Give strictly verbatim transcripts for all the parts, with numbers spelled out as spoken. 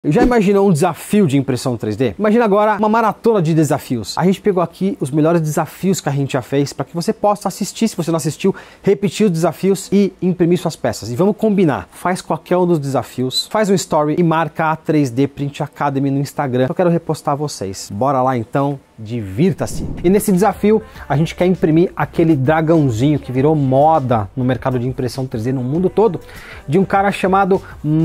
Já imaginou um desafio de impressão três D? Imagina agora uma maratona de desafios. A gente pegou aqui os melhores desafios que a gente já fez para que você possa assistir, se você não assistiu, repetir os desafios e imprimir suas peças. E vamos combinar. Faz qualquer um dos desafios, faz um story e marca a três D Print Academy no Instagram. Eu quero repostar vocês. Bora lá então. Divirta-se! E nesse desafio a gente quer imprimir aquele dragãozinho que virou moda no mercado de impressão três D no mundo todo, de um cara chamado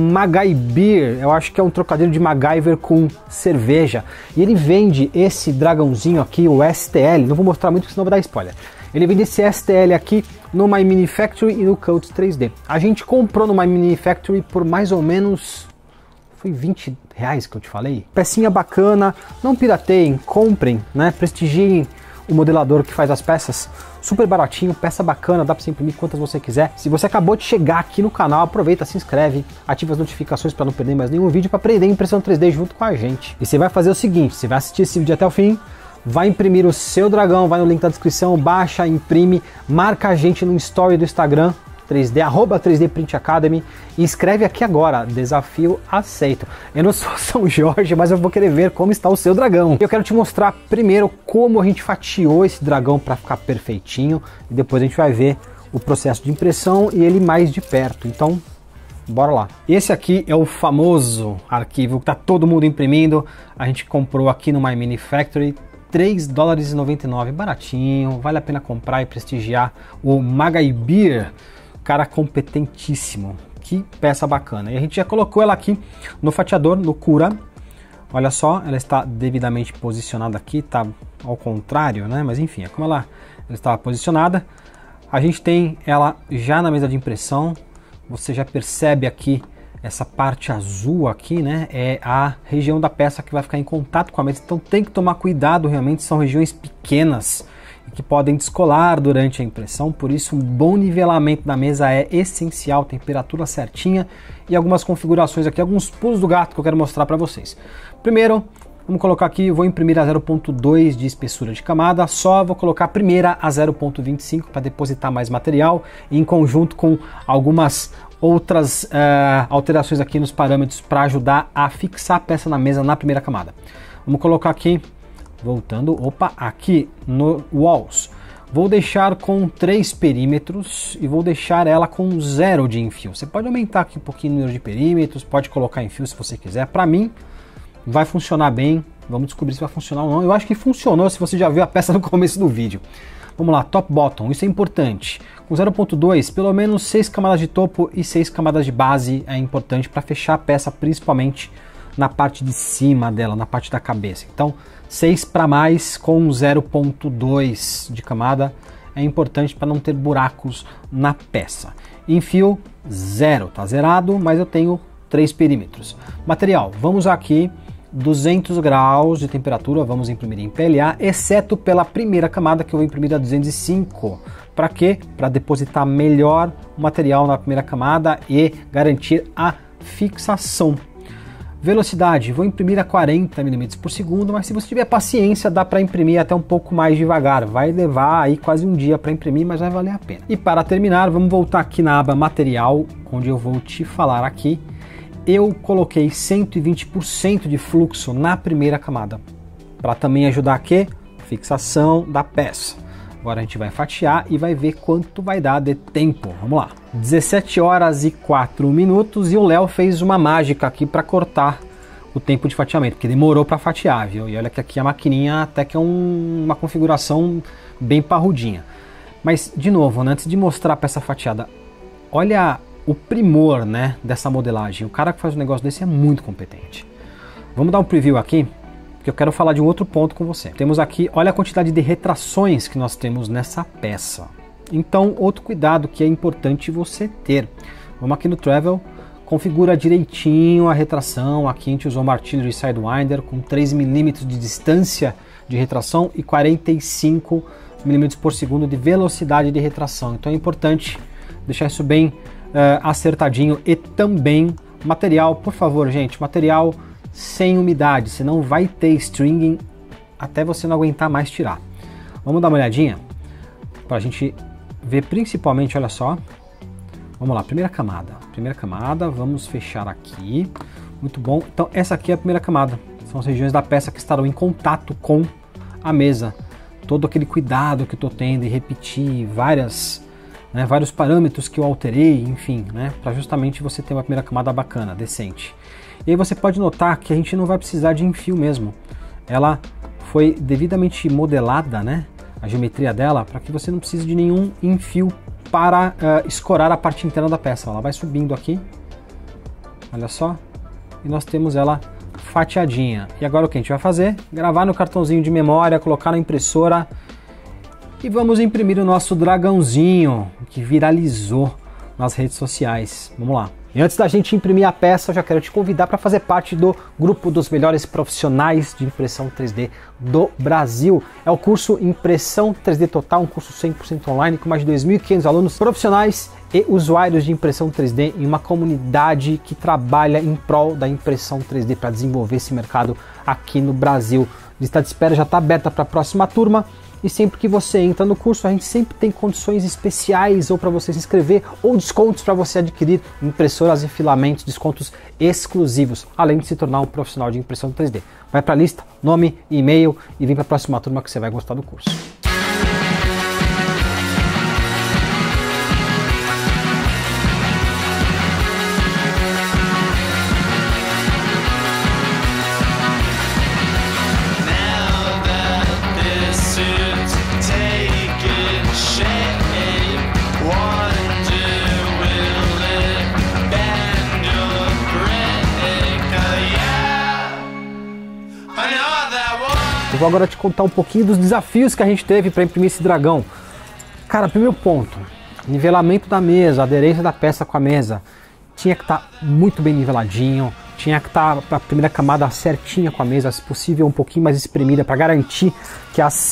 MacGyver. Eu acho que é um trocadilho de MacGyver com cerveja. E ele vende esse dragãozinho aqui, o S T L. Não vou mostrar muito, senão vai dar spoiler. Ele vende esse S T L aqui no My Mini Factory e no Cult três D. A gente comprou no My Mini Factory por mais ou menos... foi vinte reais que eu te falei. Pecinha bacana, não pirateiem, comprem, né? Prestigiem o modelador que faz as peças. Super baratinho, peça bacana, dá para você imprimir quantas você quiser. Se você acabou de chegar aqui no canal, aproveita, se inscreve, ativa as notificações para não perder mais nenhum vídeo, para aprender impressão três D junto com a gente. E você vai fazer o seguinte, você vai assistir esse vídeo até o fim, vai imprimir o seu dragão, vai no link da descrição, baixa, imprime, marca a gente no story do Instagram, três D, arroba três D Print Academy, e escreve aqui agora, desafio aceito. Eu não sou São Jorge, mas eu vou querer ver como está o seu dragão. Eu quero te mostrar primeiro como a gente fatiou esse dragão para ficar perfeitinho, e depois a gente vai ver o processo de impressão e ele mais de perto. Então, bora lá. Esse aqui é o famoso arquivo que tá todo mundo imprimindo. A gente comprou aqui no My Mini Factory, três dólares e noventa e nove, baratinho, vale a pena comprar e prestigiar o MacGyver. Cara competentíssimo, que peça bacana. E a gente já colocou ela aqui no fatiador, no Cura. Olha só, ela está devidamente posicionada aqui, tá ao contrário, né? Mas enfim, é como ela, ela estava posicionada. A gente tem ela já na mesa de impressão. Você já percebe aqui essa parte azul aqui, né? É a região da peça que vai ficar em contato com a mesa. Então tem que tomar cuidado, realmente são regiões pequenas que podem descolar durante a impressão, por isso um bom nivelamento da mesa é essencial, temperatura certinha e algumas configurações aqui, alguns pulos do gato que eu quero mostrar para vocês. Primeiro, vamos colocar aqui, eu vou imprimir a zero ponto dois de espessura de camada, só vou colocar a primeira a zero ponto vinte e cinco para depositar mais material, em conjunto com algumas outras uh, alterações aqui nos parâmetros para ajudar a fixar a peça na mesa na primeira camada. Vamos colocar aqui, voltando, opa, aqui no Walls, vou deixar com três perímetros e vou deixar ela com zero de enfio. Você pode aumentar aqui um pouquinho o número de perímetros, pode colocar enfio se você quiser. Para mim, vai funcionar bem. Vamos descobrir se vai funcionar ou não. Eu acho que funcionou se você já viu a peça no começo do vídeo. Vamos lá, top bottom, isso é importante. Com zero ponto dois, pelo menos seis camadas de topo e seis camadas de base é importante para fechar a peça, principalmente na parte de cima dela, na parte da cabeça. Então, seis para mais com zero ponto dois de camada é importante para não ter buracos na peça. Enfio zero, tá zerado, mas eu tenho três perímetros. Material, vamos aqui, duzentos graus de temperatura, vamos imprimir em P L A, exceto pela primeira camada que eu vou imprimir a duzentos e cinco. Para quê? Para depositar melhor o material na primeira camada e garantir a fixação. Velocidade, vou imprimir a quarenta milímetros por segundo, mas se você tiver paciência dá para imprimir até um pouco mais devagar. Vai levar aí quase um dia para imprimir, mas vai valer a pena. E para terminar, vamos voltar aqui na aba material, onde eu vou te falar aqui. Eu coloquei cento e vinte por cento de fluxo na primeira camada, para também ajudar a quê? Fixação da peça. Agora a gente vai fatiar e vai ver quanto vai dar de tempo. Vamos lá. dezessete horas e quatro minutos e o Léo fez uma mágica aqui para cortar o tempo de fatiamento, porque demorou para fatiar, viu? E olha que aqui a maquininha até que é um, uma configuração bem parrudinha. Mas, de novo, né, antes de mostrar a peça fatiada, olha o primor, né, dessa modelagem. O cara que faz um negócio desse é muito competente. Vamos dar um preview aqui, porque eu quero falar de um outro ponto com você. Temos aqui, olha a quantidade de retrações que nós temos nessa peça. Então, outro cuidado que é importante você ter. Vamos aqui no Travel, configura direitinho a retração. Aqui a gente usou uma Artillery Sidewinder com três milímetros de distância de retração e quarenta e cinco milímetros por segundo de velocidade de retração. Então é importante deixar isso bem uh, acertadinho. E também material, por favor, gente, material sem umidade, você não vai ter stringing até você não aguentar mais tirar. Vamos dar uma olhadinha para a gente ver principalmente, olha só, vamos lá, primeira camada, primeira camada, vamos fechar aqui, Muito bom. Então essa aqui é a primeira camada. São as regiões da peça que estarão em contato com a mesa. Todo aquele cuidado que eu estou tendo em repetir várias, né, vários parâmetros que eu alterei, enfim, né, para justamente você ter uma primeira camada bacana, decente. E aí você pode notar que a gente não vai precisar de enfio mesmo. Ela foi devidamente modelada, né, a geometria dela, para que você não precise de nenhum enfio para uh, escorar a parte interna da peça. Ela vai subindo aqui, olha só, e nós temos ela fatiadinha. E agora o que a gente vai fazer? Gravar no cartãozinho de memória, colocar na impressora e vamos imprimir o nosso dragãozinho que viralizou nas redes sociais. Vamos lá. E antes da gente imprimir a peça, eu já quero te convidar para fazer parte do grupo dos melhores profissionais de impressão três D do Brasil. É o curso Impressão três D Total, um curso cem por cento online com mais de dois mil e quinhentos alunos profissionais e usuários de impressão três D em uma comunidade que trabalha em prol da impressão três D para desenvolver esse mercado aqui no Brasil. A lista de espera já está aberta para a próxima turma. E sempre que você entra no curso, a gente sempre tem condições especiais ou para você se inscrever ou descontos para você adquirir impressoras e filamentos, descontos exclusivos, além de se tornar um profissional de impressão três D. Vai para a lista, nome, e-mail e vem para a próxima turma que você vai gostar do curso. Eu vou agora te contar um pouquinho dos desafios que a gente teve para imprimir esse dragão. Cara, primeiro ponto, nivelamento da mesa, aderência da peça com a mesa. Tinha que estar muito bem niveladinho, tinha que estar a primeira camada certinha com a mesa, se possível um pouquinho mais espremida, para garantir que as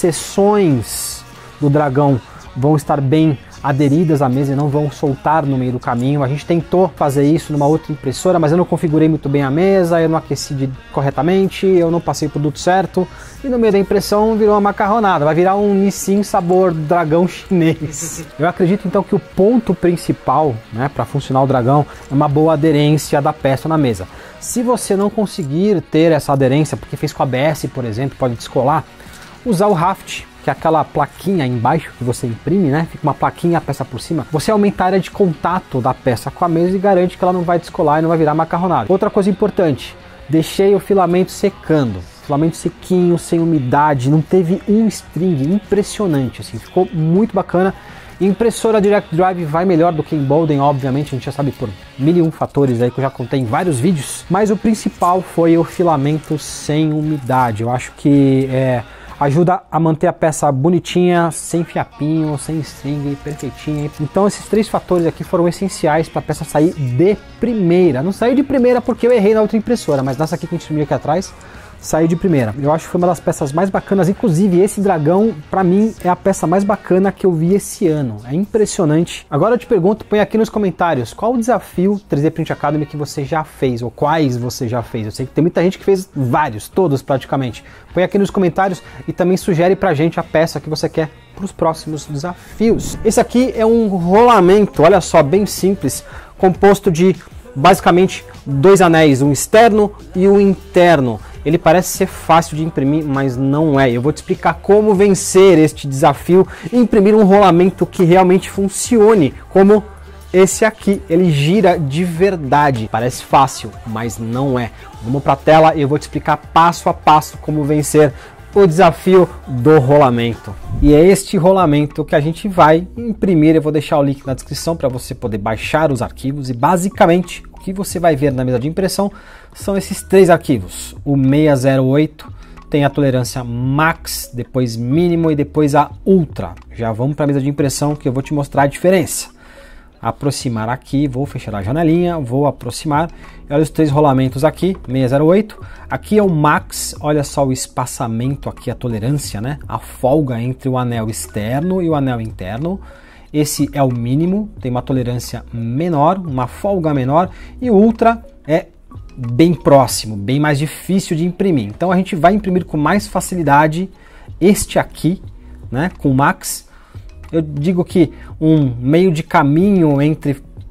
seções do dragão vão estar bem aderidas à mesa e não vão soltar no meio do caminho. A gente tentou fazer isso numa outra impressora, mas eu não configurei muito bem a mesa, eu não aqueci de, corretamente, eu não passei o produto certo e no meio da impressão virou uma macarronada, vai virar um Nissin sabor dragão chinês. Eu acredito então que o ponto principal, né, para funcionar o dragão é uma boa aderência da peça na mesa. Se você não conseguir ter essa aderência, porque fez com a B S, por exemplo, pode descolar, usar o raft, que é aquela plaquinha embaixo que você imprime, né? Fica uma plaquinha, a peça por cima. Você aumenta a área de contato da peça com a mesa e garante que ela não vai descolar e não vai virar macarronada. Outra coisa importante, deixei o filamento secando. Filamento sequinho, sem umidade, não teve um string, impressionante, assim, ficou muito bacana. Impressora Direct Drive vai melhor do que Embolden, obviamente, a gente já sabe por mil e um fatores aí que eu já contei em vários vídeos, mas o principal foi o filamento sem umidade. Eu acho que é... ajuda a manter a peça bonitinha, sem fiapinho, sem string, perfeitinha. Então esses três fatores aqui foram essenciais para a peça sair de primeira. Não saiu de primeira porque eu errei na outra impressora, mas nessa aqui que a gente imprimiu aqui atrás, saiu de primeira. Eu acho que foi uma das peças mais bacanas, inclusive esse dragão, para mim, é a peça mais bacana que eu vi esse ano. É impressionante. Agora eu te pergunto, põe aqui nos comentários, qual o desafio três D Print Academy que você já fez, ou quais você já fez? Eu sei que tem muita gente que fez vários, todos praticamente. Põe aqui nos comentários e também sugere pra gente a peça que você quer para os próximos desafios. Esse aqui é um rolamento, olha só, bem simples, composto de basicamente dois anéis, um externo e um interno. Ele parece ser fácil de imprimir, mas não é. Eu vou te explicar como vencer este desafio e imprimir um rolamento que realmente funcione, como esse aqui. Ele gira de verdade. Parece fácil, mas não é. Vamos para a tela e eu vou te explicar passo a passo como vencer o desafio do rolamento. E é este rolamento que a gente vai imprimir. Eu vou deixar o link na descrição para você poder baixar os arquivos e basicamente o que você vai ver na mesa de impressão são esses três arquivos. O seiscentos e oito tem a tolerância max, depois mínimo e depois a ultra. Já vamos para a mesa de impressão que eu vou te mostrar a diferença. Aproximar aqui, vou fechar a janelinha, vou aproximar. E olha os três rolamentos aqui, seiscentos e oito. Aqui é o max, olha só o espaçamento aqui, a tolerância, né? A folga entre o anel externo e o anel interno. Esse é o mínimo, tem uma tolerância menor, uma folga menor. E o ultra é bem próximo, bem mais difícil de imprimir. Então a gente vai imprimir com mais facilidade este aqui, né? Com o max. Eu digo que um meio de caminho entre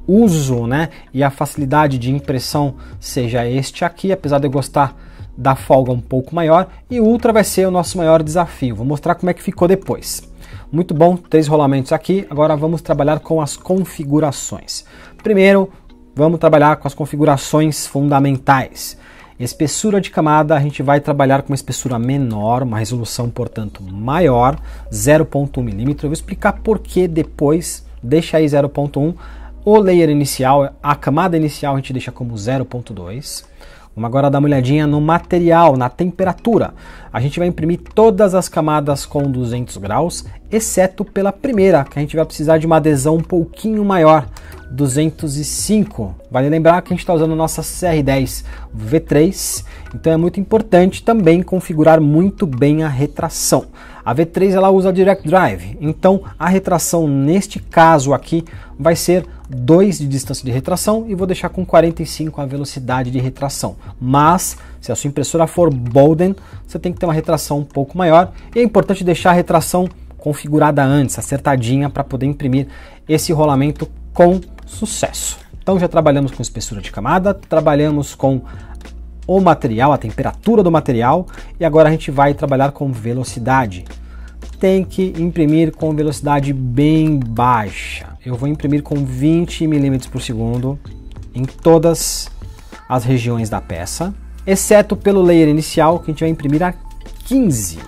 uso, né, e a facilidade de impressão seja este aqui, apesar de eu gostar da folga um pouco maior, e o Ultra vai ser o nosso maior desafio. Vou mostrar como é que ficou depois. Muito bom, três rolamentos aqui. Agora vamos trabalhar com as configurações. Primeiro, vamos trabalhar com as configurações fundamentais. Espessura de camada, a gente vai trabalhar com uma espessura menor, uma resolução, portanto, maior, zero ponto um milímetro. Eu vou explicar por que depois, deixa aí zero ponto um. O layer inicial, a camada inicial, a gente deixa como zero ponto dois. Vamos agora dar uma olhadinha no material, na temperatura. A gente vai imprimir todas as camadas com duzentos graus, exceto pela primeira, que a gente vai precisar de uma adesão um pouquinho maior, duzentos e cinco. Vale lembrar que a gente está usando a nossa C R dez V três, então é muito importante também configurar muito bem a retração. A V três ela usa Direct Drive, então a retração neste caso aqui vai ser dois de distância de retração e vou deixar com quarenta e cinco a velocidade de retração. Mas se a sua impressora for Bowden, você tem que ter uma retração um pouco maior e é importante deixar a retração configurada antes, acertadinha, para poder imprimir esse rolamento com sucesso. Então já trabalhamos com espessura de camada, trabalhamos com o material, a temperatura do material, e agora a gente vai trabalhar com velocidade. Tem que imprimir com velocidade bem baixa. Eu vou imprimir com vinte milímetros por segundo em todas as regiões da peça, exceto pelo layer inicial, que a gente vai imprimir a quinze.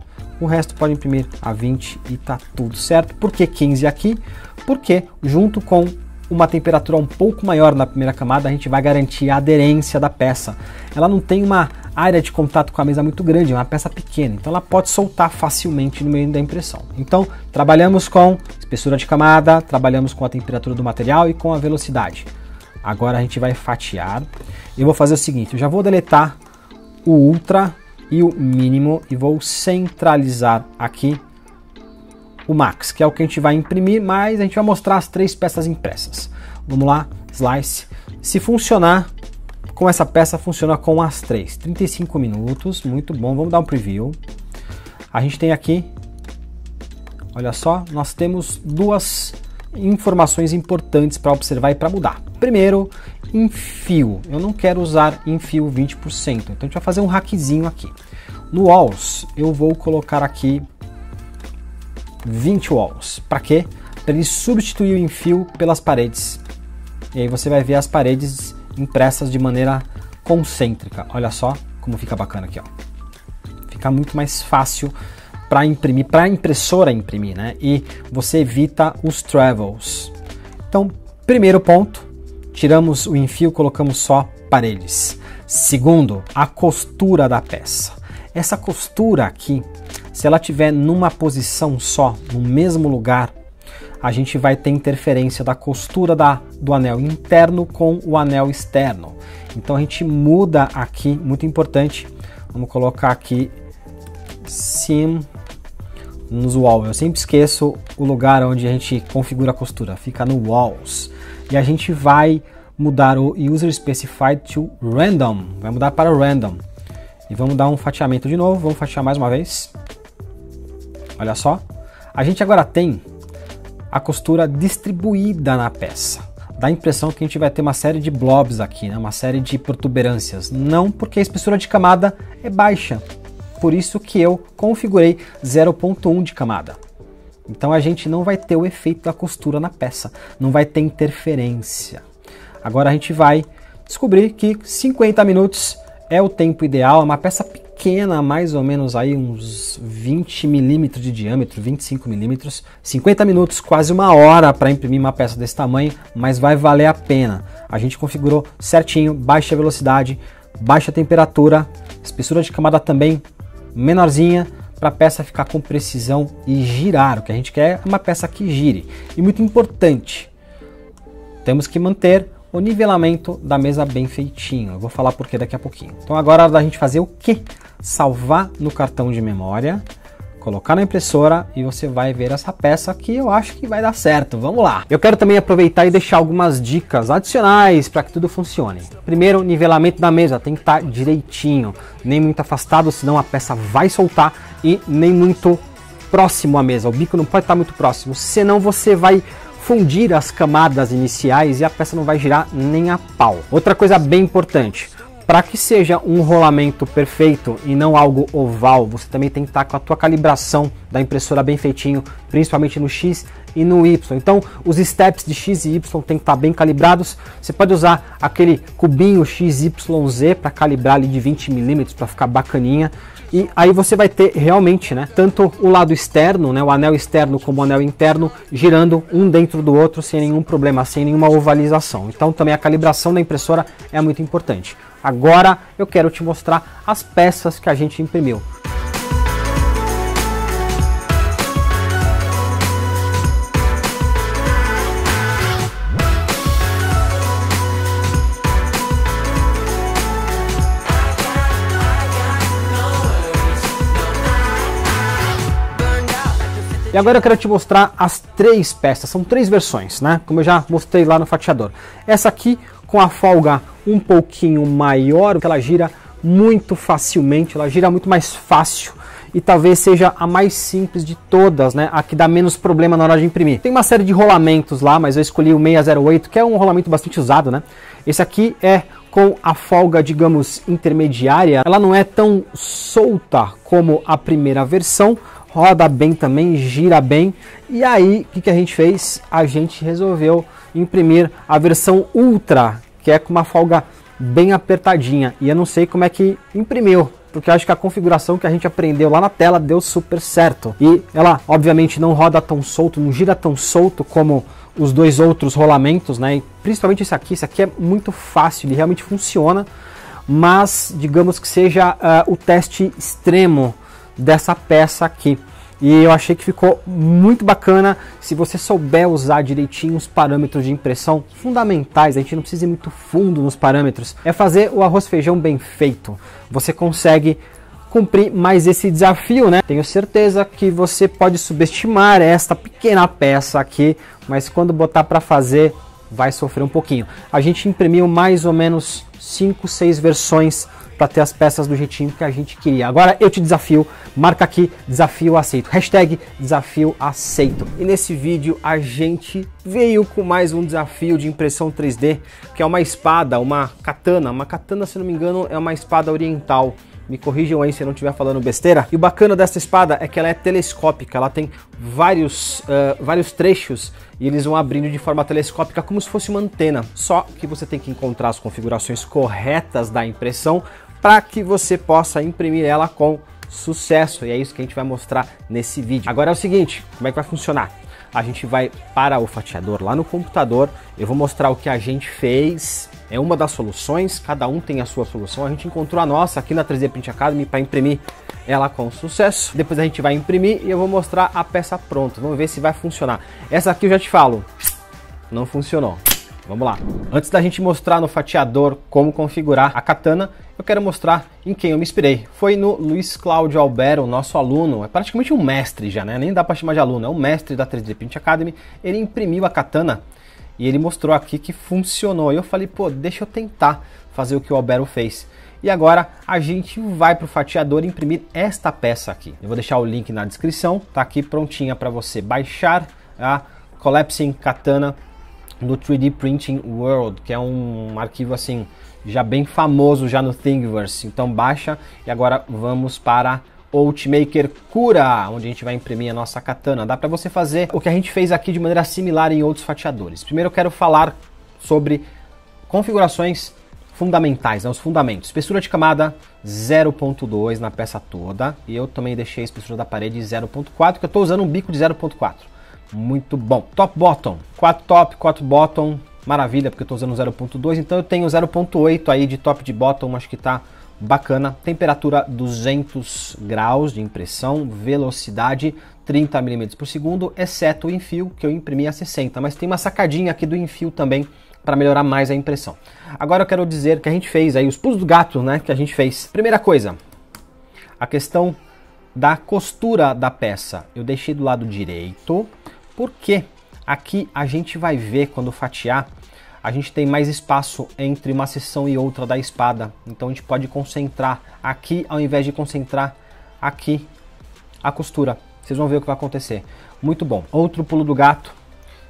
O resto pode imprimir a vinte e tá tudo certo. Por que quinze aqui? Porque junto com uma temperatura um pouco maior na primeira camada, a gente vai garantir a aderência da peça. Ela não tem uma área de contato com a mesa muito grande, é uma peça pequena, então ela pode soltar facilmente no meio da impressão. Então, trabalhamos com espessura de camada, trabalhamos com a temperatura do material e com a velocidade. Agora a gente vai fatiar. Eu vou fazer o seguinte, eu já vou deletar o Ultra e o mínimo e vou centralizar aqui o Max, que é o que a gente vai imprimir, mas a gente vai mostrar as três peças impressas. Vamos lá, Slice. Se funcionar com essa peça, funciona com as três. trinta e cinco minutos, muito bom. Vamos dar um preview. A gente tem aqui, olha só, nós temos duas informações importantes para observar e para mudar. Primeiro, enfio. Eu não quero usar enfio vinte por cento, então a gente vai fazer um hackzinho aqui. No Walls, eu vou colocar aqui vinte walls. Para quê? Para ele substituir o enfio pelas paredes. E aí você vai ver as paredes impressas de maneira concêntrica. Olha só como fica bacana aqui, ó. Fica muito mais fácil para imprimir, para a impressora imprimir, né? E você evita os travels. Então, primeiro ponto, tiramos o enfio, colocamos só paredes. Segundo, a costura da peça. Essa costura aqui, se ela estiver numa posição só, no mesmo lugar, a gente vai ter interferência da costura da, do anel interno com o anel externo. Então a gente muda aqui, muito importante, vamos colocar aqui Seam nos Walls. Eu sempre esqueço o lugar onde a gente configura a costura, fica no Walls. E a gente vai mudar o User Specified to Random, vai mudar para Random. E vamos dar um fatiamento de novo, vamos fatiar mais uma vez. Olha só, a gente agora tem a costura distribuída na peça. Dá a impressão que a gente vai ter uma série de blobs aqui, né? Uma série de protuberâncias. Não, porque a espessura de camada é baixa. Por isso que eu configurei zero ponto um de camada. Então a gente não vai ter o efeito da costura na peça. Não vai ter interferência. Agora a gente vai descobrir que cinquenta minutos é o tempo ideal. É uma peça pequena, mais ou menos aí uns vinte milímetros de diâmetro, vinte e cinco milímetros. cinquenta minutos, quase uma hora para imprimir uma peça desse tamanho, mas vai valer a pena. A gente configurou certinho, baixa velocidade, baixa temperatura, espessura de camada também menorzinha, para a peça ficar com precisão e girar. O que a gente quer é uma peça que gire. E muito importante, temos que manter o nivelamento da mesa bem feitinho. Eu vou falar por que daqui a pouquinho. Então agora é hora da gente fazer o quê? Salvar no cartão de memória, colocar na impressora e você vai ver essa peça que eu acho que vai dar certo. Vamos lá! Eu quero também aproveitar e deixar algumas dicas adicionais para que tudo funcione. Primeiro, nivelamento da mesa tem que estar direitinho, nem muito afastado, senão a peça vai soltar, e nem muito próximo à mesa. O bico não pode estar muito próximo, senão você vai fundir as camadas iniciais e a peça não vai girar nem a pau. Outra coisa bem importante, para que seja um rolamento perfeito e não algo oval, você também tem que estar com a tua calibração da impressora bem feitinho, principalmente no X e no Y. Então os steps de X e Y tem que estar bem calibrados. Você pode usar aquele cubinho X Y Z para calibrar ali de vinte milímetros para ficar bacaninha. E aí você vai ter realmente, né, tanto o lado externo, né, o anel externo como o anel interno, girando um dentro do outro sem nenhum problema, sem nenhuma ovalização. Então também a calibração da impressora é muito importante. Agora eu quero te mostrar as peças que a gente imprimiu. E agora eu quero te mostrar as três peças, são três versões, né? Como eu já mostrei lá no fatiador. Essa aqui com a folga um pouquinho maior, que ela gira muito facilmente, ela gira muito mais fácil e talvez seja a mais simples de todas, né? A que dá menos problema na hora de imprimir. Tem uma série de rolamentos lá, mas eu escolhi o seiscentos e oito, que é um rolamento bastante usado, né? Esse aqui é com a folga, digamos, intermediária. Ela não é tão solta como a primeira versão, roda bem também, gira bem. E aí, o que, que a gente fez? A gente resolveu imprimir a versão Ultra, que é com uma folga bem apertadinha. E eu não sei como é que imprimiu, porque eu acho que a configuração que a gente aprendeu lá na tela deu super certo. E ela, obviamente, não roda tão solto, não gira tão solto como os dois outros rolamentos, né? E principalmente esse aqui, esse aqui é muito fácil, ele realmente funciona. Mas, digamos que seja uh, o teste extremo dessa peça aqui. E eu achei que ficou muito bacana. Se você souber usar direitinho os parâmetros de impressão fundamentais, a gente não precisa ir muito fundo nos parâmetros, é fazer o arroz feijão bem feito. Você consegue cumprir mais esse desafio, né? Tenho certeza que você pode subestimar esta pequena peça aqui, mas quando botar para fazer vai sofrer um pouquinho. A gente imprimiu mais ou menos cinco, seis versões para ter as peças do jeitinho que a gente queria. Agora eu te desafio, marca aqui, desafio aceito, hashtag desafio aceito. E nesse vídeo a gente veio com mais um desafio de impressão três D, que é uma espada, uma katana. Uma katana, se não me engano, é uma espada oriental. Me corrijam aí se eu não estiver falando besteira. E o bacana dessa espada é que ela é telescópica, ela tem vários, uh, vários trechos e eles vão abrindo de forma telescópica como se fosse uma antena. Só que você tem que encontrar as configurações corretas da impressão para que você possa imprimir ela com sucesso. E é isso que a gente vai mostrar nesse vídeo. Agora é o seguinte, como é que vai funcionar? A gente vai para o fatiador lá no computador, eu vou mostrar o que a gente fez, é uma das soluções, cada um tem a sua solução, a gente encontrou a nossa aqui na três D Print Academy para imprimir ela com sucesso. Depois a gente vai imprimir e eu vou mostrar a peça pronta, vamos ver se vai funcionar. Essa aqui eu já te falo, não funcionou. Vamos lá. Antes da gente mostrar no fatiador como configurar a katana, eu quero mostrar em quem eu me inspirei. Foi no Luiz Cláudio Albero, nosso aluno, é praticamente um mestre já, né? Nem dá para chamar de aluno, é um mestre da três D Print Academy. Ele imprimiu a katana e ele mostrou aqui que funcionou. E eu falei, pô, deixa eu tentar fazer o que o Albero fez. E agora a gente vai para o fatiador imprimir esta peça aqui. Eu vou deixar o link na descrição, tá aqui prontinha para você baixar a Collapsing Katana do três D Printing World, que é um arquivo assim já bem famoso já no Thingiverse. Então baixa e agora vamos para Ultimaker Cura, onde a gente vai imprimir a nossa katana. Dá para você fazer o que a gente fez aqui de maneira similar em outros fatiadores. Primeiro eu quero falar sobre configurações fundamentais, né, os fundamentos. Espessura de camada zero ponto dois na peça toda, e eu também deixei a espessura da parede zero ponto quatro, que eu estou usando um bico de zero ponto quatro. Muito bom. Top bottom, quatro top, quatro bottom, maravilha, porque eu estou usando zero ponto dois, então eu tenho zero ponto oito aí de top de bottom, acho que tá bacana. Temperatura duzentos graus de impressão, velocidade trinta milímetros por segundo, exceto o enfio, que eu imprimi a sessenta, mas tem uma sacadinha aqui do enfio também para melhorar mais a impressão. Agora eu quero dizer que a gente fez aí, os pulos do gato, né, que a gente fez. Primeira coisa, a questão da costura da peça. Eu deixei do lado direito, porque aqui a gente vai ver quando fatiar, a gente tem mais espaço entre uma seção e outra da espada. Então a gente pode concentrar aqui, ao invés de concentrar aqui a costura. Vocês vão ver o que vai acontecer. Muito bom. Outro pulo do gato,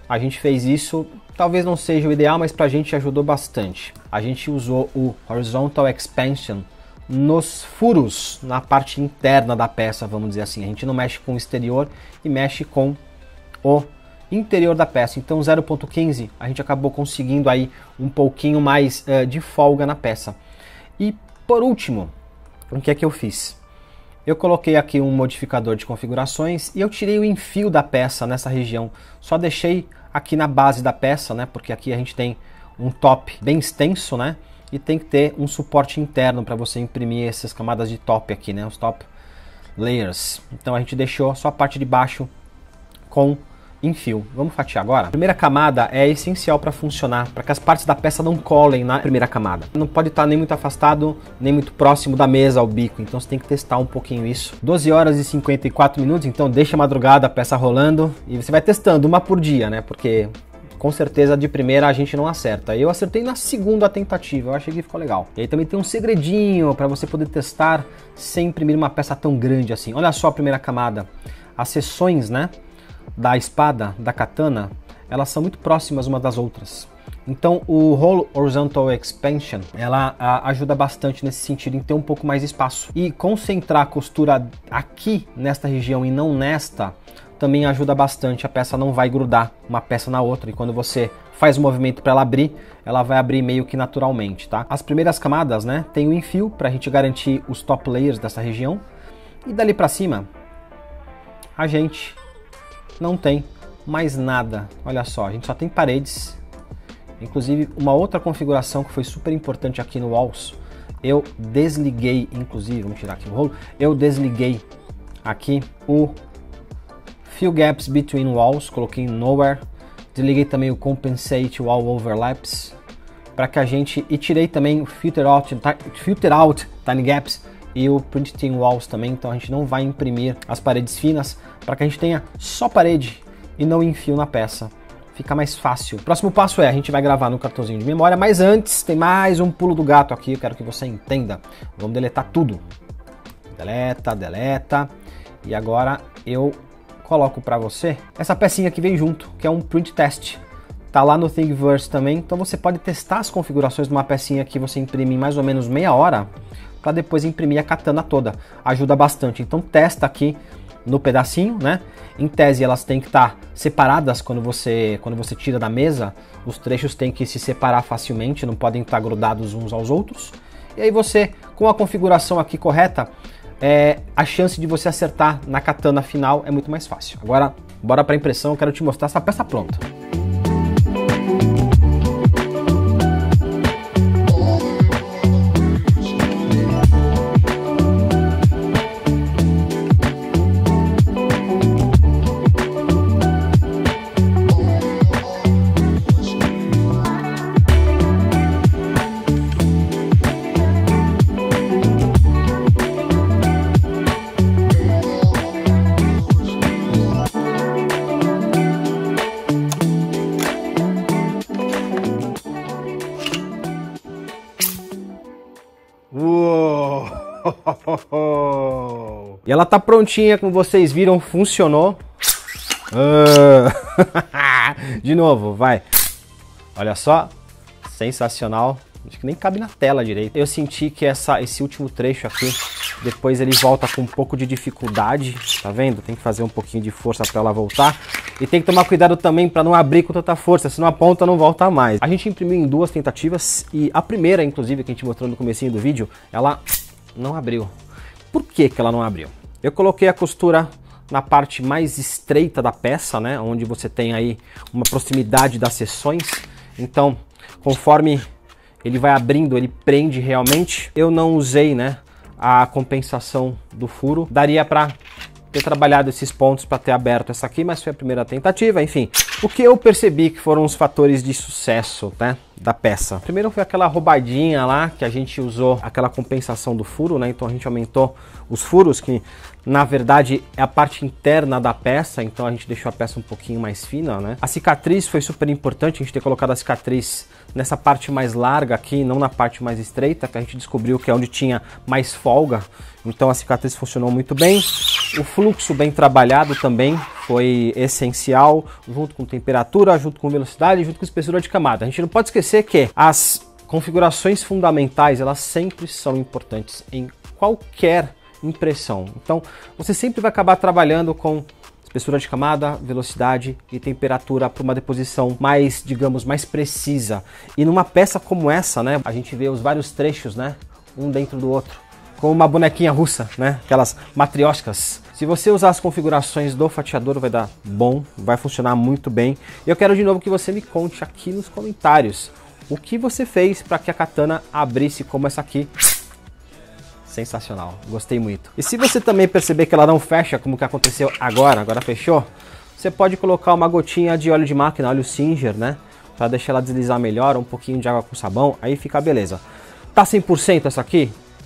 a gente fez isso, talvez não seja o ideal, mas pra gente ajudou bastante. A gente usou o Horizontal Expansion nos furos, na parte interna da peça, vamos dizer assim. A gente não mexe com o exterior e mexe com o interior da peça. Então zero ponto quinze a gente acabou conseguindo aí um pouquinho mais uh, de folga na peça. E por último, o que é que eu fiz? Eu coloquei aqui um modificador de configurações e eu tirei o enfio da peça nessa região. Só deixei aqui na base da peça, né? Porque aqui a gente tem um top bem extenso, né? E tem que ter um suporte interno para você imprimir essas camadas de top aqui, né? Os top layers. Então a gente deixou só a parte de baixo com enfio. Vamos fatiar agora? A primeira camada é essencial para funcionar, para que as partes da peça não colem na primeira camada. Não pode estar nem muito afastado, nem muito próximo da mesa ao bico, então você tem que testar um pouquinho isso. doze horas e cinquenta e quatro minutos, então deixa a madrugada a peça rolando e você vai testando uma por dia, né? Porque com certeza de primeira a gente não acerta. Eu acertei na segunda tentativa, eu achei que ficou legal. E aí também tem um segredinho para você poder testar sem imprimir uma peça tão grande assim. Olha só a primeira camada. As seções, né, da espada, da katana, elas são muito próximas umas das outras. Então o Roll Horizontal Expansion, ela a, ajuda bastante nesse sentido, em ter um pouco mais de espaço. E concentrar a costura aqui, nesta região e não nesta, também ajuda bastante. A peça não vai grudar uma peça na outra e quando você faz o movimento para ela abrir, ela vai abrir meio que naturalmente, tá? As primeiras camadas, né, tem o enfio para a gente garantir os top layers dessa região e dali para cima a gente não tem mais nada. Olha só, a gente só tem paredes. Inclusive uma outra configuração que foi super importante aqui no Walls, eu desliguei, inclusive, vamos tirar aqui o rolo, eu desliguei aqui o Fill Gaps Between Walls, coloquei em Nowhere, desliguei também o Compensate Wall Overlaps, para que a gente, e tirei também o Filter Out, Filter Out Tiny Gaps e o Print Thin Walls também, então a gente não vai imprimir as paredes finas, para que a gente tenha só parede e não enfio na peça. Fica mais fácil. O próximo passo é, a gente vai gravar no cartãozinho de memória, mas antes tem mais um pulo do gato aqui, eu quero que você entenda. Vamos deletar tudo. Deleta, deleta. E agora eu coloco para você essa pecinha que veio junto, que é um print test. Tá lá no Thingiverse também, então você pode testar as configurações de uma pecinha que você imprime em mais ou menos meia hora, para depois imprimir a katana toda. Ajuda bastante. Então testa aqui no pedacinho, né? Em tese elas têm que estar separadas quando você, quando você tira da mesa, os trechos têm que se separar facilmente, não podem estar grudados uns aos outros. E aí você, com a configuração aqui correta, é, a chance de você acertar na katana final é muito mais fácil. Agora, bora para a impressão, eu quero te mostrar essa peça pronta. E ela tá prontinha, como vocês viram, funcionou. Uh. De novo, vai. Olha só, sensacional. Acho que nem cabe na tela direito. Eu senti que essa, esse último trecho aqui, depois ele volta com um pouco de dificuldade, tá vendo? Tem que fazer um pouquinho de força para ela voltar. E tem que tomar cuidado também para não abrir com tanta força, senão a ponta não volta mais. A gente imprimiu em duas tentativas e a primeira, inclusive, que a gente mostrou no comecinho do vídeo, ela não abriu. Por que que ela não abriu? Eu coloquei a costura na parte mais estreita da peça, né? Onde você tem aí uma proximidade das seções. Então, conforme ele vai abrindo, ele prende realmente. Eu não usei, né, a compensação do furo. Daria para ter trabalhado esses pontos para ter aberto essa aqui, mas foi a primeira tentativa, enfim. O que eu percebi que foram os fatores de sucesso, né, da peça. Primeiro foi aquela roubadinha lá, que a gente usou aquela compensação do furo, né, então a gente aumentou os furos, que na verdade é a parte interna da peça, então a gente deixou a peça um pouquinho mais fina, né. A cicatriz foi super importante, a gente ter colocado a cicatriz nessa parte mais larga aqui, não na parte mais estreita, que a gente descobriu que é onde tinha mais folga, então a cicatriz funcionou muito bem. O fluxo bem trabalhado também foi essencial, junto com temperatura, junto com velocidade, junto com espessura de camada. A gente não pode esquecer que as configurações fundamentais, elas sempre são importantes em qualquer impressão. Então, você sempre vai acabar trabalhando com espessura de camada, velocidade e temperatura para uma deposição mais, digamos, mais precisa. E numa peça como essa, né, a gente vê os vários trechos, né, um dentro do outro, como uma bonequinha russa, né, aquelas matrioscas. Se você usar as configurações do fatiador, vai dar bom, vai funcionar muito bem. E eu quero de novo que você me conte aqui nos comentários o que você fez para que a katana abrisse como essa aqui. Sensacional, gostei muito. E se você também perceber que ela não fecha, como que aconteceu agora, agora fechou, você pode colocar uma gotinha de óleo de máquina, óleo Singer, né? Para deixar ela deslizar melhor, um pouquinho de água com sabão, aí fica beleza. Tá cem por cento essa aqui?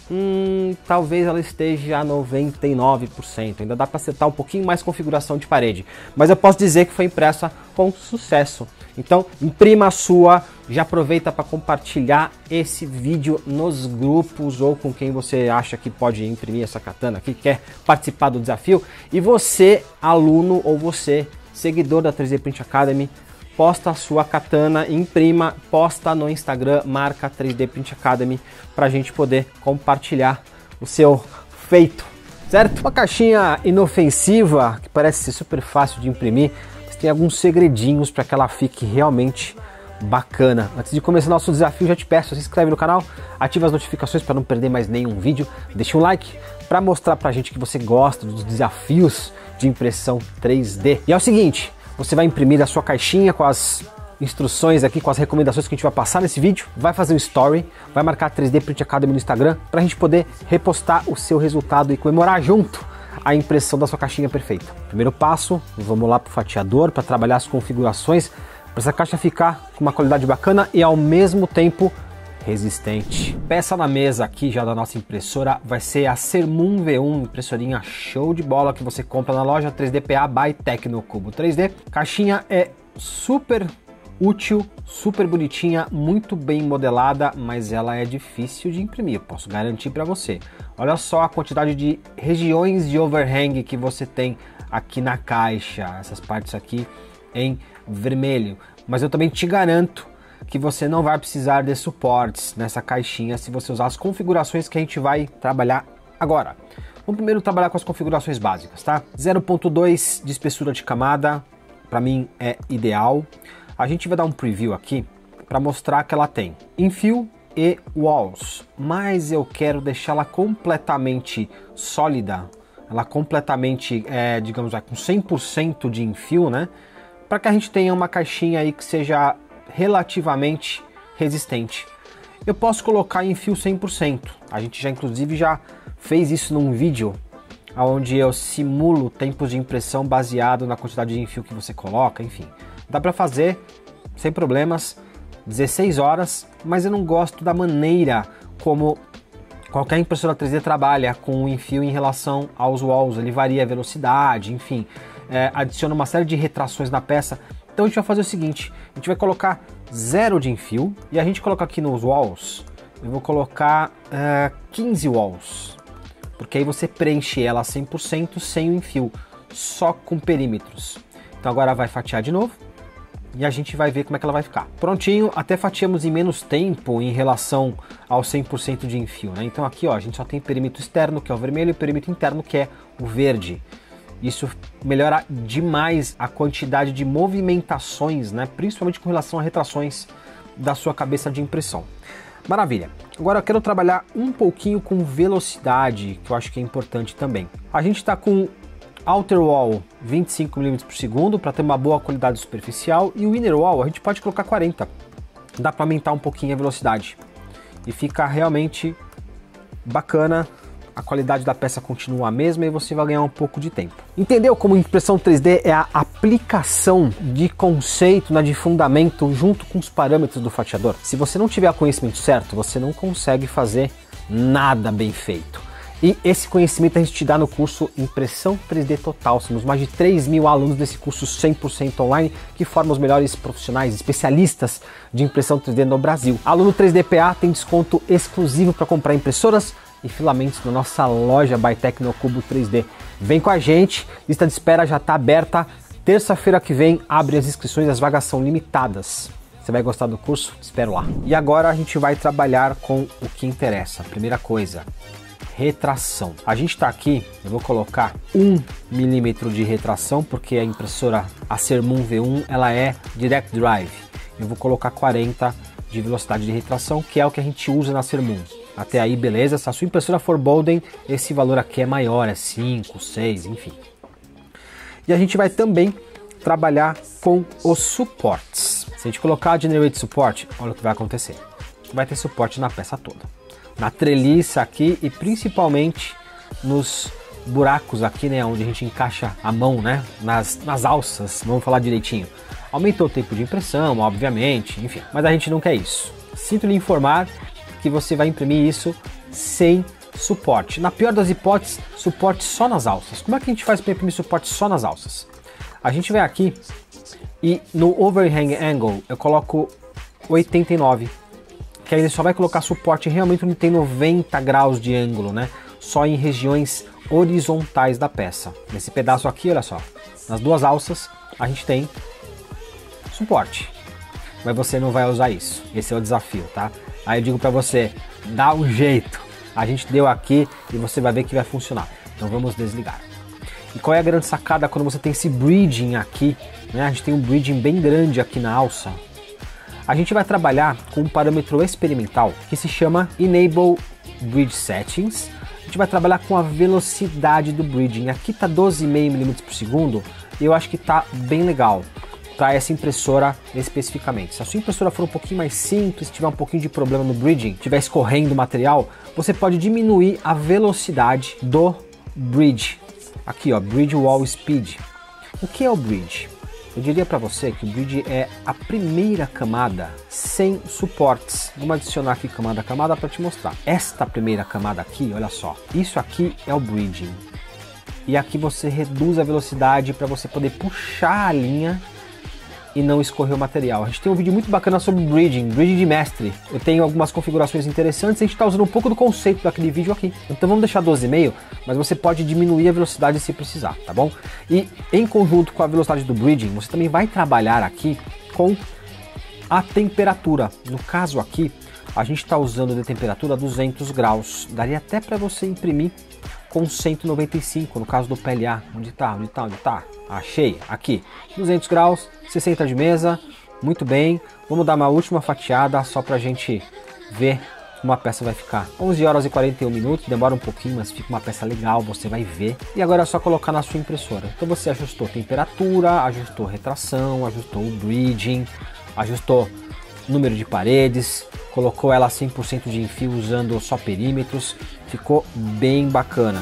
Hum, talvez ela esteja a noventa e nove por cento, ainda dá para acertar um pouquinho mais configuração de parede, mas eu posso dizer que foi impressa com sucesso. Então imprima a sua, já aproveita para compartilhar esse vídeo nos grupos ou com quem você acha que pode imprimir essa katana, que quer participar do desafio. E você, aluno, ou você, seguidor da três D Print Academy, posta a sua katana, imprima, posta no Instagram, marca três D Print Academy, para a gente poder compartilhar o seu feito, certo? Uma caixinha inofensiva, que parece ser super fácil de imprimir, mas tem alguns segredinhos para que ela fique realmente bacana. Antes de começar nosso desafio, já te peço, se inscreve no canal, ativa as notificações para não perder mais nenhum vídeo, deixa um like para mostrar pra gente que você gosta dos desafios de impressão três D. E é o seguinte, você vai imprimir a sua caixinha com as instruções aqui, com as recomendações que a gente vai passar nesse vídeo, vai fazer um story, vai marcar três D Print Academy no Instagram para a gente poder repostar o seu resultado e comemorar junto a impressão da sua caixinha perfeita. Primeiro passo, vamos lá para o fatiador para trabalhar as configurações para essa caixa ficar com uma qualidade bacana e ao mesmo tempo resistente. Peça na mesa aqui já da nossa impressora vai ser a Sermum V um, impressorinha show de bola que você compra na loja três D P A by Tecnocubo três D. Caixinha é super útil, super bonitinha, muito bem modelada, mas ela é difícil de imprimir, posso garantir para você. Olha só a quantidade de regiões de overhang que você tem aqui na caixa, essas partes aqui em vermelho, mas eu também te garanto que você não vai precisar de suportes nessa caixinha se você usar as configurações que a gente vai trabalhar agora. Vamos primeiro trabalhar com as configurações básicas, tá? zero ponto dois de espessura de camada, para mim é ideal. A gente vai dar um preview aqui para mostrar que ela tem infill e walls, mas eu quero deixá-la completamente sólida, ela completamente, é, digamos, com cem por cento de infill, né? Para que a gente tenha uma caixinha aí que seja relativamente resistente. Eu posso colocar em fio cem por cento. A gente já inclusive já fez isso num vídeo onde eu simulo tempos de impressão baseado na quantidade de fio que você coloca, enfim. Dá para fazer sem problemas, dezesseis horas, mas eu não gosto da maneira como qualquer impressora três D trabalha com o infio em relação aos walls. Ele varia a velocidade, enfim, é, adiciona uma série de retrações na peça. Então a gente vai fazer o seguinte, a gente vai colocar zero de infio e a gente coloca aqui nos walls, eu vou colocar uh, quinze walls, porque aí você preenche ela cem por cento sem o infio, só com perímetros. Então agora vai fatiar de novo e a gente vai ver como é que ela vai ficar. Prontinho, até fatiamos em menos tempo em relação ao cem por cento de infio, né? Então aqui ó, a gente só tem perímetro externo, que é o vermelho, e perímetro interno, que é o verde. Isso melhora demais a quantidade de movimentações, né? Principalmente com relação a retrações da sua cabeça de impressão. Maravilha! Agora eu quero trabalhar um pouquinho com velocidade, que eu acho que é importante também. A gente está com outer wall vinte e cinco milímetros por segundo para ter uma boa qualidade superficial, e o inner wall a gente pode colocar quarenta. Dá para aumentar um pouquinho a velocidade e fica realmente bacana. A qualidade da peça continua a mesma e você vai ganhar um pouco de tempo. Entendeu como impressão três D é a aplicação de conceito, né, de fundamento junto com os parâmetros do fatiador? Se você não tiver o conhecimento certo, você não consegue fazer nada bem feito. E esse conhecimento a gente te dá no curso Impressão três D Total. Somos mais de três mil alunos desse curso cem por cento online que formam os melhores profissionais, especialistas de impressão três D no Brasil. Aluno três D P A tem desconto exclusivo para comprar impressoras, e filamentos na nossa loja by Tecnocubo três D. Vem com a gente, lista de espera já está aberta. Terça-feira que vem abre as inscrições, as vagas são limitadas. Você vai gostar do curso? Te espero lá. E agora a gente vai trabalhar com o que interessa. Primeira coisa, retração. A gente está aqui, eu vou colocar um milímetro de retração, porque a impressora Acermun V um ela é Direct Drive. Eu vou colocar quarenta de velocidade de retração, que é o que a gente usa na Acermun. Até aí, beleza? Se a sua impressora for Bowden, esse valor aqui é maior, é cinco, seis, enfim. E a gente vai também trabalhar com os suportes. Se a gente colocar Generate Support, olha o que vai acontecer. Vai ter suporte na peça toda. Na treliça aqui e principalmente nos buracos aqui, né, onde a gente encaixa a mão, né, nas, nas alças, vamos falar direitinho. Aumentou o tempo de impressão, obviamente, enfim, mas a gente não quer isso. Sinto lhe informar que você vai imprimir isso sem suporte. Na pior das hipóteses, suporte só nas alças. Como é que a gente faz para imprimir suporte só nas alças? A gente vai aqui e no Overhang Angle eu coloco oitenta e nove, que aí ele só vai colocar suporte realmente onde tem noventa graus de ângulo, né? Só em regiões horizontais da peça. Nesse pedaço aqui, olha só, nas duas alças a gente tem suporte, mas você não vai usar isso. Esse é o desafio, tá? Aí eu digo para você, dá um jeito. A gente deu aqui e você vai ver que vai funcionar. Então vamos desligar. E qual é a grande sacada quando você tem esse bridging aqui, né? A gente tem um bridging bem grande aqui na alça. A gente vai trabalhar com um parâmetro experimental que se chama Enable Bridge Settings. A gente vai trabalhar com a velocidade do bridging. Aqui está doze vírgula cinco milímetros por segundo e eu acho que está bem legal para essa impressora especificamente. Se a sua impressora for um pouquinho mais simples, tiver um pouquinho de problema no bridging, estiver escorrendo o material, você pode diminuir a velocidade do bridge. Aqui, ó, Bridge Wall Speed. O que é o bridge? Eu diria para você que o bridge é a primeira camada sem suportes. Vamos adicionar aqui camada a camada para te mostrar. Esta primeira camada aqui, olha só, isso aqui é o bridging. E aqui você reduz a velocidade para você poder puxar a linha e não escorrer o material. A gente tem um vídeo muito bacana sobre bridging, bridging de mestre. Eu tenho algumas configurações interessantes, a gente está usando um pouco do conceito daquele vídeo aqui. Então vamos deixar doze vírgula cinco, mas você pode diminuir a velocidade se precisar, tá bom? E em conjunto com a velocidade do bridging, você também vai trabalhar aqui com a temperatura. No caso aqui, a gente está usando de temperatura duzentos graus. Daria até para você imprimir com cento e noventa e cinco, no caso do P L A. Onde tá? Onde tá? Onde tá? Achei, aqui, duzentos graus, sessenta de mesa, muito bem. Vamos dar uma última fatiada só pra gente ver como a peça vai ficar. onze horas e quarenta e um minutos, demora um pouquinho, mas fica uma peça legal, você vai ver. E agora é só colocar na sua impressora. Então você ajustou temperatura, ajustou retração, ajustou o bridging, ajustou número de paredes, colocou ela cem por cento de enfio usando só perímetros, ficou bem bacana.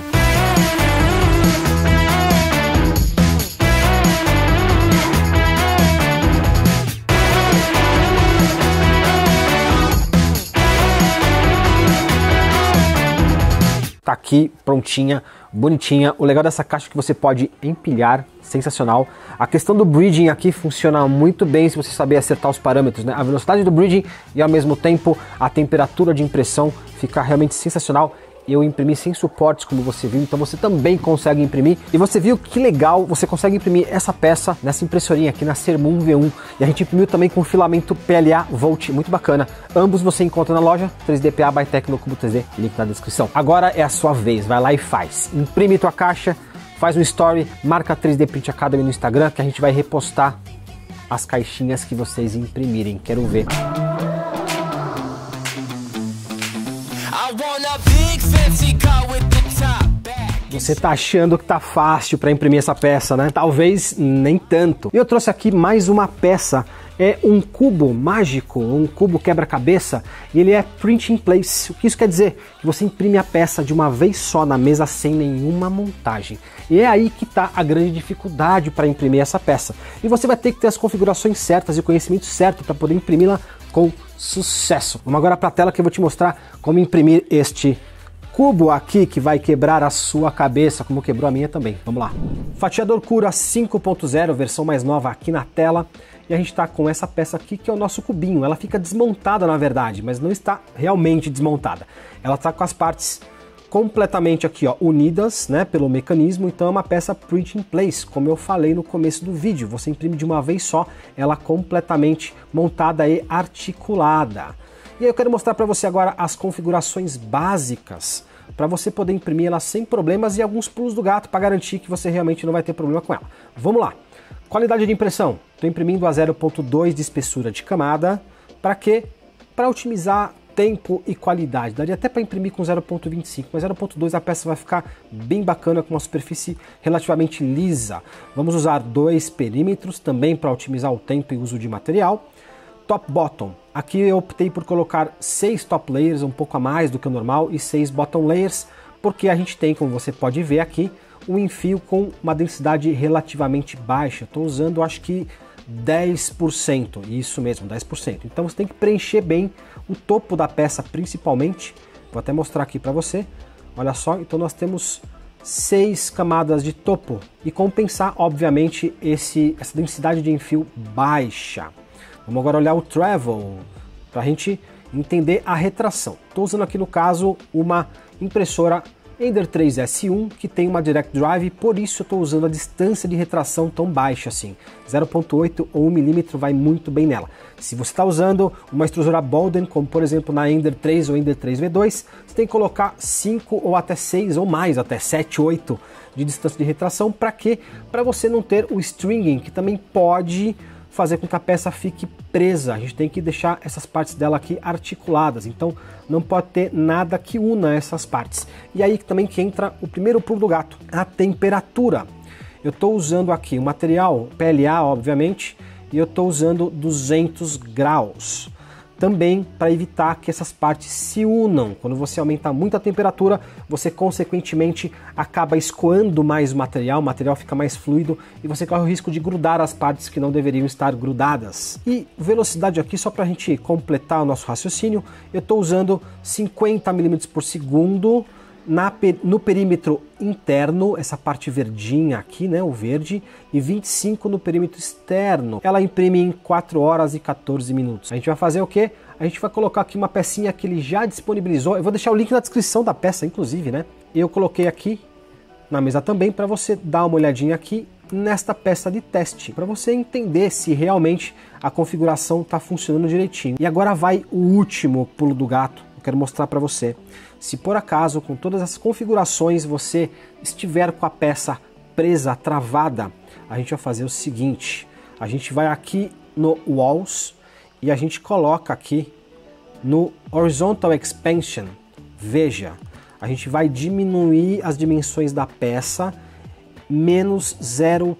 Tá aqui prontinha, bonitinha. O legal dessa caixa é que você pode empilhar, sensacional. A questão do bridging aqui funciona muito bem se você saber acertar os parâmetros, né? A velocidade do bridging e ao mesmo tempo a temperatura de impressão fica realmente sensacional. Eu imprimi sem suportes, como você viu, então você também consegue imprimir. E você viu que legal, você consegue imprimir essa peça nessa impressorinha aqui na Acermun V um. E a gente imprimiu também com filamento P L A Volt, muito bacana. Ambos você encontra na loja três D P A by Tecnocubo três D, link na descrição. Agora é a sua vez, vai lá e faz. Imprime tua caixa, faz um story, marca três D Print Academy no Instagram, que a gente vai repostar as caixinhas que vocês imprimirem. Quero ver. Você tá achando que tá fácil para imprimir essa peça, né? Talvez nem tanto. Eu trouxe aqui mais uma peça. É um cubo mágico, um cubo quebra-cabeça, e ele é print in place. O que isso quer dizer? Que você imprime a peça de uma vez só na mesa sem nenhuma montagem. E é aí que está a grande dificuldade para imprimir essa peça. E você vai ter que ter as configurações certas e o conhecimento certo para poder imprimi-la com sucesso. Vamos agora para a tela que eu vou te mostrar como imprimir este cubo aqui que vai quebrar a sua cabeça, como quebrou a minha também. Vamos lá. Fatiador Cura cinco ponto zero, versão mais nova aqui na tela. E a gente está com essa peça aqui que é o nosso cubinho. Ela fica desmontada na verdade, mas não está realmente desmontada. Ela está com as partes completamente aqui, ó, unidas, né, pelo mecanismo, então é uma peça print in place, como eu falei no começo do vídeo. Você imprime de uma vez só, ela completamente montada e articulada. E aí eu quero mostrar para você agora as configurações básicas para você poder imprimir ela sem problemas e alguns pulos do gato para garantir que você realmente não vai ter problema com ela. Vamos lá. Qualidade de impressão. Estou imprimindo a zero ponto dois de espessura de camada. Para quê? Para otimizar tempo e qualidade. Daria até para imprimir com zero ponto vinte e cinco, mas zero ponto dois a peça vai ficar bem bacana com uma superfície relativamente lisa. Vamos usar dois perímetros também para otimizar o tempo e uso de material. Top bottom. Aqui eu optei por colocar seis top layers, um pouco a mais do que o normal, e seis bottom layers, porque a gente tem, como você pode ver aqui, um enfio com uma densidade relativamente baixa. Estou usando, acho que dez por cento, isso mesmo, dez por cento. Então você tem que preencher bem o topo da peça principalmente. Vou até mostrar aqui para você. Olha só, então nós temos seis camadas de topo e compensar, obviamente, esse, essa densidade de enfio baixa. Vamos agora olhar o travel, para a gente entender a retração. Estou usando aqui no caso uma impressora Ender três S um que tem uma Direct Drive, por isso eu estou usando a distância de retração tão baixa assim. zero ponto oito ou um milímetro vai muito bem nela. Se você está usando uma extrusora Bowden, como por exemplo na Ender três ou Ender três V dois, você tem que colocar cinco ou até seis ou mais, até sete, oito de distância de retração. Para quê? Para você não ter o stringing, que também pode fazer com que a peça fique presa. A gente tem que deixar essas partes dela aqui articuladas, então não pode ter nada que una essas partes. E aí também que entra o primeiro pulo do gato, a temperatura. Eu estou usando aqui o material P L A, obviamente, e eu estou usando duzentos graus. Também para evitar que essas partes se unam. Quando você aumenta muito a temperatura, você consequentemente acaba escoando mais o material, o material fica mais fluido e você corre o risco de grudar as partes que não deveriam estar grudadas. E velocidade aqui, só para a gente completar o nosso raciocínio, eu estou usando cinquenta milímetros por segundo na, no perímetro interno, essa parte verdinha aqui, né, o verde, e vinte e cinco no perímetro externo. Ela imprime em quatro horas e quatorze minutos. A gente vai fazer o quê? A gente vai colocar aqui uma pecinha que ele já disponibilizou. Eu vou deixar o link na descrição da peça, inclusive, né? Eu coloquei aqui na mesa também para você dar uma olhadinha aqui nesta peça de teste, para você entender se realmente a configuração está funcionando direitinho. E agora vai o último pulo do gato. Eu quero mostrar para você. Se por acaso, com todas as configurações, você estiver com a peça presa, travada, a gente vai fazer o seguinte. A gente vai aqui no Walls e a gente coloca aqui no Horizontal Expansion. Veja, a gente vai diminuir as dimensões da peça menos zero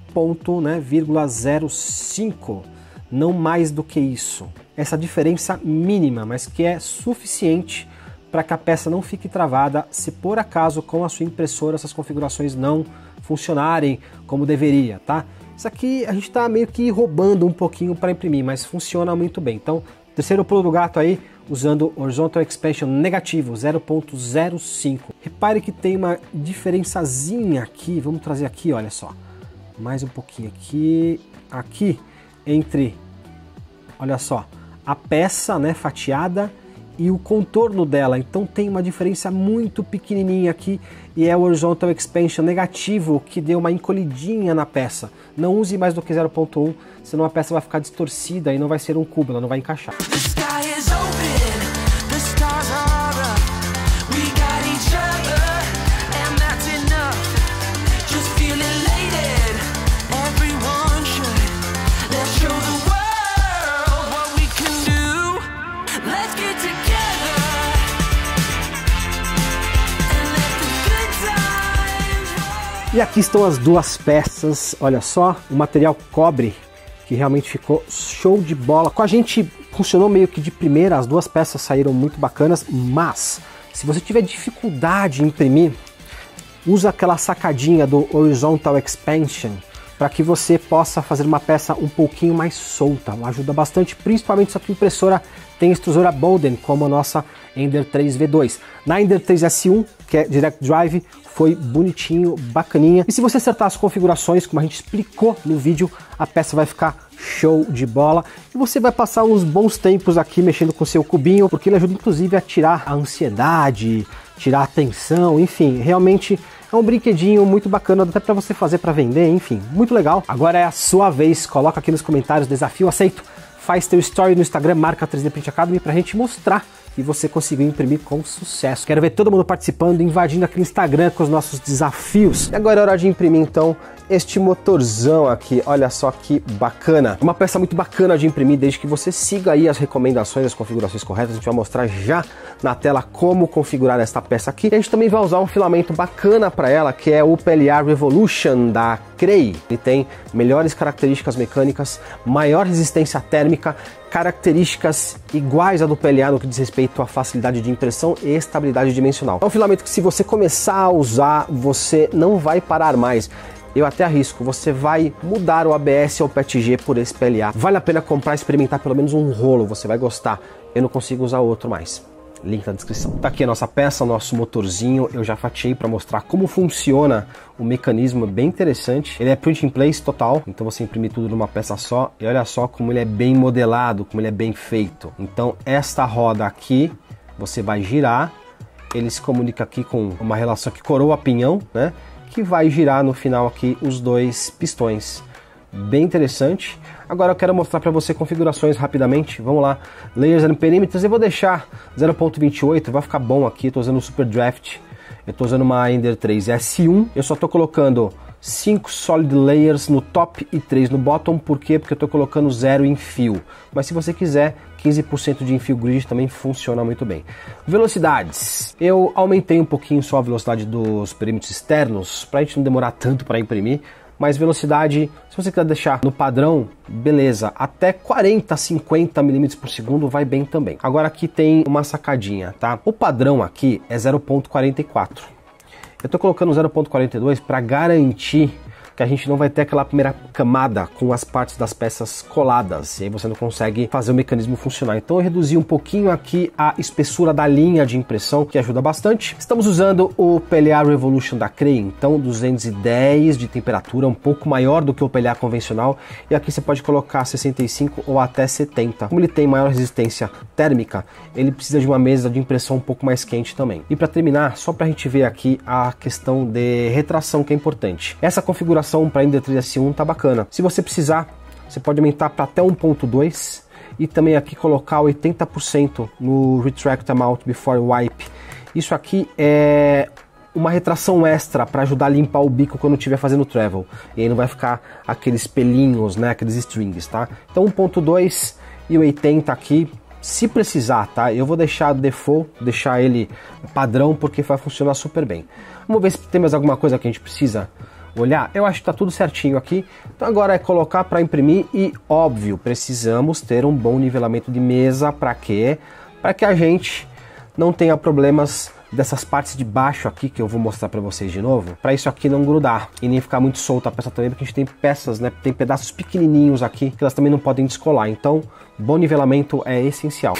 vírgula zero cinco, não mais do que isso. Essa diferença mínima, mas que é suficiente para que a peça não fique travada se por acaso com a sua impressora essas configurações não funcionarem como deveria, tá? Isso aqui a gente está meio que roubando um pouquinho para imprimir, mas funciona muito bem. Então, terceiro pulo do gato aí, usando Horizontal Expansion negativo, zero ponto zero cinco. Repare que tem uma diferençazinha aqui, vamos trazer aqui, olha só. Mais um pouquinho aqui, aqui, entre, olha só, a peça, né, fatiada, e o contorno dela, então tem uma diferença muito pequenininha aqui e é o Horizontal Expansion negativo que deu uma encolhidinha na peça. Não use mais do que zero ponto um, senão a peça vai ficar distorcida e não vai ser um cubo, ela não vai encaixar. E aqui estão as duas peças, olha só, o material cobre, que realmente ficou show de bola. Com a gente funcionou meio que de primeira, as duas peças saíram muito bacanas, mas se você tiver dificuldade em imprimir, usa aquela sacadinha do Horizontal Expansion para que você possa fazer uma peça um pouquinho mais solta. Ajuda bastante, principalmente se a tua impressora tem extrusora Bowden, como a nossa Ender três V dois. Na Ender três S um, que é Direct Drive, foi bonitinho, bacaninha. E se você acertar as configurações, como a gente explicou no vídeo, a peça vai ficar show de bola. E você vai passar uns bons tempos aqui mexendo com o seu cubinho, porque ele ajuda inclusive a tirar a ansiedade, tirar a tensão, enfim, realmente é um brinquedinho muito bacana, até para você fazer para vender, enfim, muito legal. Agora é a sua vez, coloca aqui nos comentários, desafio aceito, faz teu story no Instagram, marca três D Print Academy pra gente mostrar que você conseguiu imprimir com sucesso. Quero ver todo mundo participando, invadindo aqui no Instagram com os nossos desafios. E agora é hora de imprimir então este motorzão aqui, olha só que bacana. Uma peça muito bacana de imprimir, desde que você siga aí as recomendações, as configurações corretas. A gente vai mostrar já na tela como configurar esta peça aqui. E a gente também vai usar um filamento bacana para ela, que é o P L A Revolution da Cree. Ele tem melhores características mecânicas, maior resistência térmica, características iguais à do P L A no que diz respeito à facilidade de impressão e estabilidade dimensional. É um filamento que, se você começar a usar, você não vai parar mais. Eu até arrisco, você vai mudar o A B S ou o P E T G por esse P L A. Vale a pena comprar e experimentar pelo menos um rolo, você vai gostar. Eu não consigo usar outro mais. Link na descrição. Tá aqui a nossa peça, o nosso motorzinho. Eu já fatiei para mostrar como funciona o mecanismo, é bem interessante. Ele é print in place total, então você imprime tudo numa peça só. E olha só como ele é bem modelado, como ele é bem feito. Então esta roda aqui, você vai girar, ele se comunica aqui com uma relação que coroa pinhão, né? Que vai girar no final aqui os dois pistões. Bem interessante. Agora eu quero mostrar para você configurações rapidamente. Vamos lá. Layers and perímetros. Eu vou deixar zero ponto vinte e oito, vai ficar bom aqui. Estou usando o Super Draft. Eu estou usando uma Ender três S um. Eu só estou colocando cinco solid layers no top e três no bottom. Por quê? Porque eu estou colocando zero em fio. Mas se você quiser, quinze por cento de infio grid também funciona muito bem. Velocidades. Eu aumentei um pouquinho só a velocidade dos perímetros externos, para a gente não demorar tanto para imprimir. Mas velocidade, se você quiser deixar no padrão, beleza, até quarenta, cinquenta milímetros por segundo vai bem também. Agora aqui tem uma sacadinha, tá? O padrão aqui é zero ponto quarenta e quatro. Eu tô colocando zero ponto quarenta e dois para garantir que a gente não vai ter aquela primeira camada com as partes das peças coladas, e aí você não consegue fazer o mecanismo funcionar. Então eu reduzi um pouquinho aqui a espessura da linha de impressão, que ajuda bastante. Estamos usando o P L A Revolution da Cree, então duzentos e dez de temperatura, um pouco maior do que o P L A convencional, e aqui você pode colocar sessenta e cinco ou até setenta. Como ele tem maior resistência térmica, ele precisa de uma mesa de impressão um pouco mais quente também. E para terminar, só para a gente ver aqui a questão de retração, que é importante. Essa configuração para Ender três S um tá bacana. Se você precisar, você pode aumentar para até um ponto dois e também aqui colocar oitenta por cento no Retract Amount Before Wipe. Isso aqui é uma retração extra para ajudar a limpar o bico quando estiver fazendo travel. E aí não vai ficar aqueles pelinhos, né, aqueles strings, tá? Então um ponto dois e oitenta aqui, se precisar, tá? Eu vou deixar default, deixar ele padrão, porque vai funcionar super bem. Vamos ver se tem mais alguma coisa que a gente precisa olhar. Eu acho que tá tudo certinho aqui. Então agora é colocar para imprimir e, óbvio, precisamos ter um bom nivelamento de mesa. Para quê? Para que a gente não tenha problemas dessas partes de baixo aqui, que eu vou mostrar para vocês de novo, para isso aqui não grudar e nem ficar muito solta a peça também, porque a gente tem peças, né, tem pedaços pequenininhos aqui que elas também não podem descolar. Então, bom nivelamento é essencial.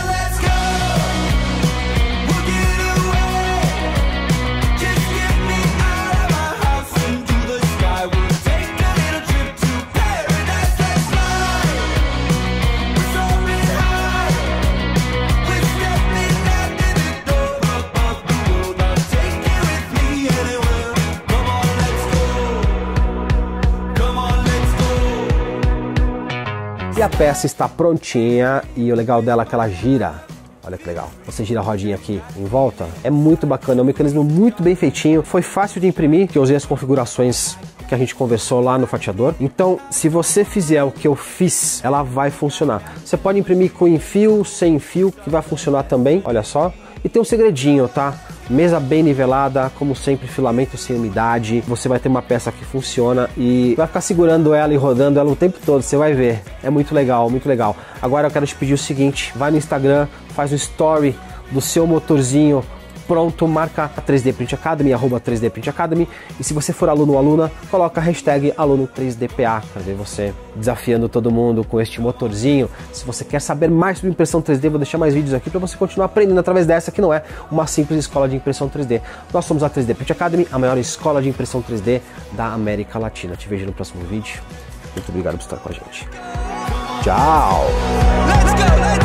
E a peça está prontinha, e o legal dela é que ela gira. Olha que legal. Você gira a rodinha aqui em volta. É muito bacana, é um mecanismo muito bem feitinho. Foi fácil de imprimir, que eu usei as configurações que a gente conversou lá no fatiador. Então, se você fizer o que eu fiz, ela vai funcionar. Você pode imprimir com fio, sem fio, que vai funcionar também. Olha só. E tem um segredinho, tá? Mesa bem nivelada, como sempre, filamento sem umidade. Você vai ter uma peça que funciona e vai ficar segurando ela e rodando ela o tempo todo, você vai ver. É muito legal, muito legal. Agora eu quero te pedir o seguinte, vai no Instagram, faz um story do seu motorzinho pronto, marca a três D Print Academy, arroba três D Print Academy, e se você for aluno ou aluna, coloca a hashtag aluno três D P A, para ver você desafiando todo mundo com este motorzinho. Se você quer saber mais sobre impressão três D, vou deixar mais vídeos aqui para você continuar aprendendo através dessa, que não é uma simples escola de impressão três D. Nós somos a três D Print Academy, a maior escola de impressão três D da América Latina. Te vejo no próximo vídeo. Muito obrigado por estar com a gente. Tchau! Let's go, let's